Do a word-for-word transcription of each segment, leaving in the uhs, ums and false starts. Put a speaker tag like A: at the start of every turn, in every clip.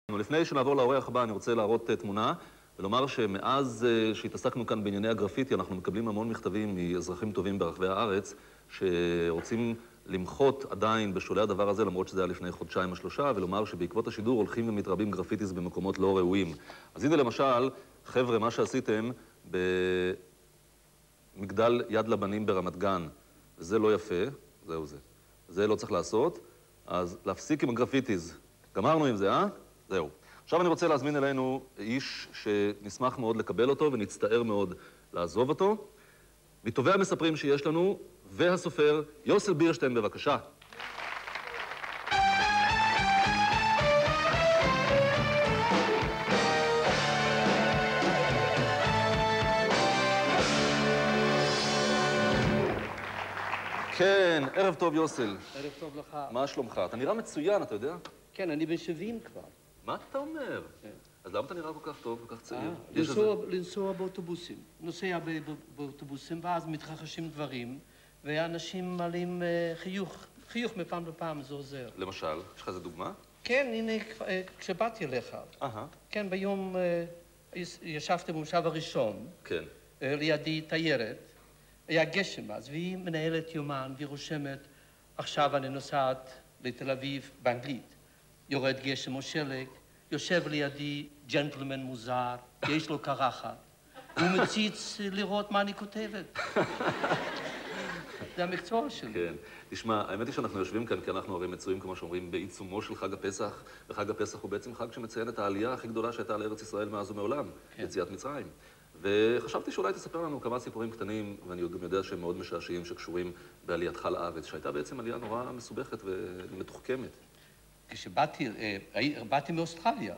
A: לפני שנעבור לאורח הבא, אני רוצה להראות תמונה ולומר שמאז שהתעסקנו כאן בענייני הגרפיטי, אנחנו מקבלים המון מכתבים מאזרחים טובים ברחבי הארץ שרוצים למחות עדיין בשולי הדבר הזה, למרות שזה היה לפני חודשיים או שלושה, ולומר שבעקבות השידור הולכים ומתרבים גרפיטיז במקומות לא ראויים. אז הנה למשל, חבר'ה, מה שעשיתם במגדל יד לבנים ברמת גן, זה לא יפה, זהו זה. זה לא צריך לעשות, אז להפסיק עם הגרפיטיז. גמרנו עם זה, אה? זהו. עכשיו אני רוצה להזמין אלינו איש שנשמח מאוד לקבל אותו ונצטער מאוד לעזוב אותו. מטובי המספרים שיש לנו, והסופר יוסל בירשטיין, בבקשה. כן, ערב טוב יוסל.
B: ערב טוב לך.
A: מה שלומך? אתה נראה מצוין, אתה יודע?
B: כן, אני בן שבעים כבר.
A: מה אתה אומר? אז למה אתה נראה כל כך טוב, כל כך צעיר?
B: לנסוע באוטובוסים. נוסע באוטובוסים, ואז מתרחשים דברים, ואנשים מעלים חיוך. חיוך מפעם לפעם, זה עוזר.
A: למשל, יש לך איזה דוגמה?
B: כן, הנה, כשבאתי אליך. כן, ביום ישבתי במושב הראשון.
A: כן.
B: לידי תיירת. היה גשם אז, והיא מנהלת יומן, והיא רושמת, עכשיו אני נוסעת לתל אביב באנגלית. יורד גשם או שלג, יושב לידי ג'נטלמן מוזר, יש לו קרחת. הוא מציץ לראות מה אני כותבת. זה המקצוע שלי.
A: כן. תשמע, האמת היא שאנחנו יושבים כאן כי אנחנו הרי מצויים, כמו שאומרים, בעיצומו של חג הפסח, וחג הפסח הוא בעצם חג שמציין את העלייה הכי גדולה שהייתה לארץ ישראל מאז ומעולם, יציאת מצרים. וחשבתי שאולי תספר לנו כמה סיפורים קטנים, ואני גם יודע שהם מאוד משעשעים שקשורים בעלייתך לארץ, שהייתה בעצם עלייה נורא מסובכת ומתוחכמת.
B: כשבאתי, באתי מאוסטרליה,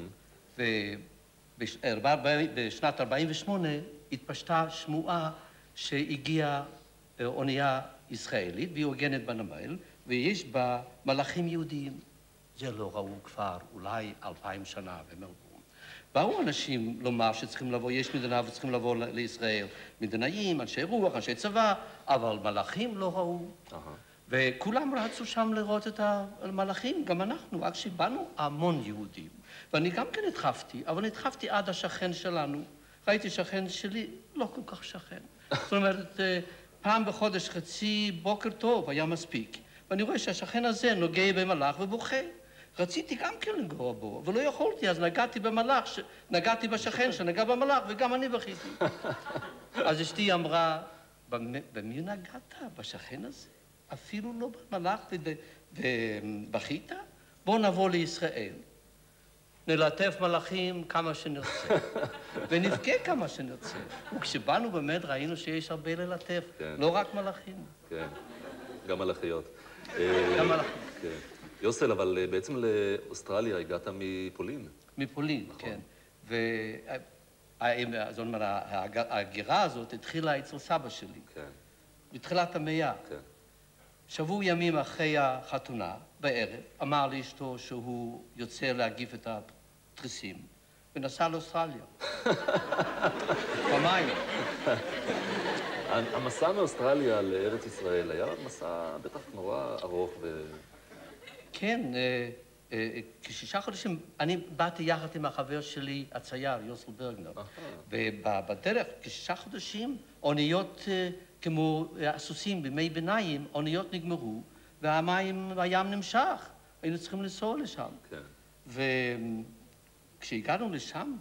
B: ובשנת ארבעים ושמונה התפשטה שמועה שהגיעה אונייה ישראלית, והיא הוגנת בנמל, ויש בה מלאכים יהודיים. זה לא ראו כבר אולי אלפיים שנה במלבורן. באו אנשים לומר שצריכים לבוא, יש מדינה וצריכים לבוא לישראל. מדינאים, אנשי רוח, אנשי צבא, אבל מלאכים לא ראו. וכולם רצו שם לראות את המלאכים, גם אנחנו, רק שבאנו המון יהודים. ואני גם כן התחפתי, אבל התחפתי עד השכן שלנו. ראיתי שכן שלי, לא כל כך שכן. זאת אומרת, פעם בחודש חצי בוקר טוב היה מספיק. ואני רואה שהשכן הזה נוגע במלאך ובוכה. רציתי גם כן לגרוע בו, אבל לא יכולתי, אז נגעתי במלאך, ש... נגעתי בשכן שנגע במלאך, וגם אני בכיתי. אז אשתי אמרה, במי נגעת? בשכן הזה? אפילו לא במלאך ובכית? בוא נבוא לישראל. נלטף מלאכים כמה שנרצה, ונבכה כמה שנרצה. וכשבאנו באמת ראינו שיש הרבה ללטף, לא רק מלאכים.
A: כן, גם מלאכיות.
B: גם מלאכים.
A: כן. יוסל, אבל בעצם לאוסטרליה הגעת מפולין.
B: מפולין, כן. זאת אומרת, ההגירה הזאת התחילה אצל סבא שלי. כן. בתחילת המאה. כן. שבוע ימים אחרי החתונה, בערב, אמר לאשתו שהוא יוצא להגיף את התריסים, ונסע לאוסטרליה. פעמיים.
A: המסע מאוסטרליה לארץ ישראל היה מסע בטח נורא ארוך ו...
B: כן, כשישה חודשים, אני באתי יחד עם החבר שלי, הצייר, יוסל ברגנר, ובדרך, כשישה חודשים, אוניות כמו הסוסים בימי ביניים, אוניות נגמרו, והמים, הים נמשך, היינו צריכים לנסוע לשם. וכשהגענו לשם,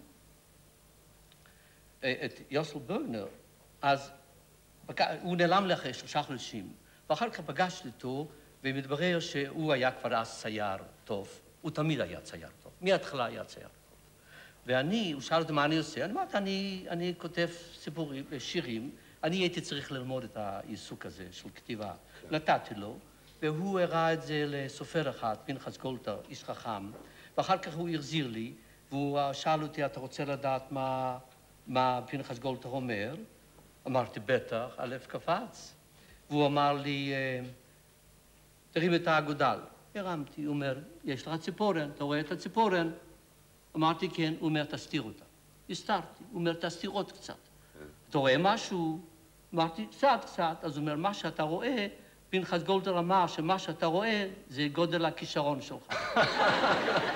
B: את יוסל ברגנר, אז הוא נעלם לי אחרי שלושה חודשים, ואחר כך פגשתי אותו, ומתברר שהוא היה כבר אז צייר טוב. הוא תמיד היה צייר טוב. מההתחלה היה צייר טוב. ואני, הוא שאל אותי מה אני עושה. אני אמרתי, אני, אני כותב סיפורים, שירים. אני הייתי צריך ללמוד את העיסוק הזה של כתיבה. כן. נתתי לו, והוא הראה את זה לסופר אחד, פנחס גולדטהר, איש חכם, ואחר כך הוא החזיר לי, והוא שאל אותי, אתה רוצה לדעת מה, מה פנחס גולדטהר אומר? אמרתי, בטח, הלב קפץ. והוא אמר לי, תרים את האגודל. הרמתי, הוא אומר, יש לך ציפורן, אתה רואה את הציפורן? אמרתי, כן, הוא אומר, תסתיר אותה. הסתרתי, הוא אומר, תסתיר עוד קצת. אתה רואה משהו? אמרתי, קצת, קצת. אז הוא אומר, מה שאתה רואה, פנחס גולדטהר אמר שמה שאתה רואה זה גודל הכישרון שלך.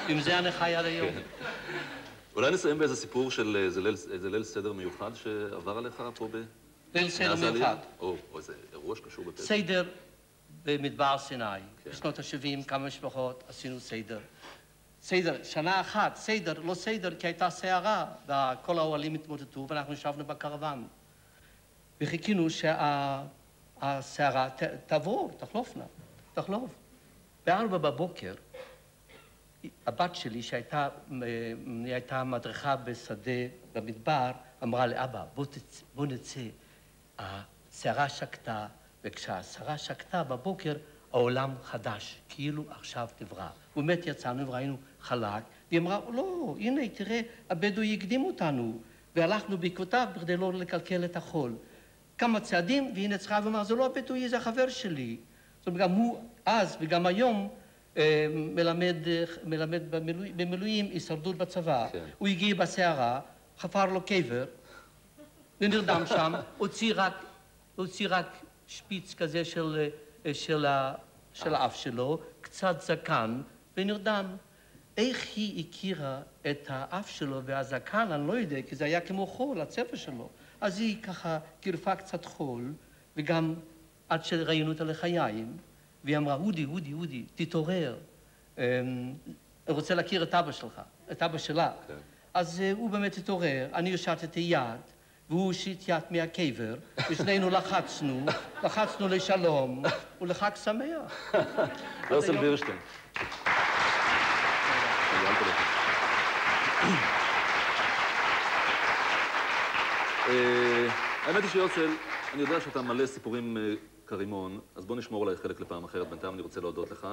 B: עם זה אני חי עד היום.
A: אולי נסיים באיזה סיפור של איזה ליל סדר מיוחד שעבר עליך פה ב...
B: ליל סדר מיוחד.
A: או איזה אירוע שקשור בפסח.
B: סדר במדבר סיני. בשנות ה-שבעים כמה משפחות עשינו סדר. סדר, שנה אחת, סדר, לא סדר, כי הייתה סערה, וכל האוהלים התמוטטו, ואנחנו ישבנו בקרוון. וחיכינו שהסערה תעבור, תחלופנה, תחלוף. בארבע בבוקר, הבת שלי, שהייתה מדריכה בשדה במדבר, אמרה לאבא, בוא, תצ... בוא נצא. הסערה שקטה, וכשהסערה שקטה בבוקר, העולם חדש, כאילו עכשיו תברא. באמת יצאנו וראינו חלק, והיא אמרה, לא, הנה, תראה, הבדואי הקדים אותנו, והלכנו בעקבותיו בכדי לא לקלקל את החול. כמה צעדים, והיא נצחה ואמרה, זה לא הבדואי, זה החבר שלי. זאת אומרת, גם הוא אז וגם היום מלמד, מלמד במילואים, במילואים הישרדות בצבא. כן. הוא הגיע בסערה, חפר לו קבר, ונרדם שם, הוציא רק, הוציא רק שפיץ כזה של, של, של האף שלו, קצת זקן, ונרדם. איך היא הכירה את האף שלו והזקן, אני לא יודע, כי זה היה כמו חול, הצבע שלו. אז היא ככה קירפה קצת חול, וגם עד שראינו אותה לחיים, והיא אמרה, אודי, אודי, אודי, תתעורר. אני רוצה להכיר את אבא שלך, את אבא שלה. Okay. אז הוא באמת התעורר, אני הושטתי יד, והוא הושיט יד מהקבר, ושנינו לחצנו, לחצנו לשלום, ולחג שמח.
A: יוסל וירשטיין. האמת היא שיוסל, אני יודע שאתה מלא סיפורים כרימון, אז בוא נשמור עליי חלק לפעם אחרת. בינתיים אני רוצה להודות לך.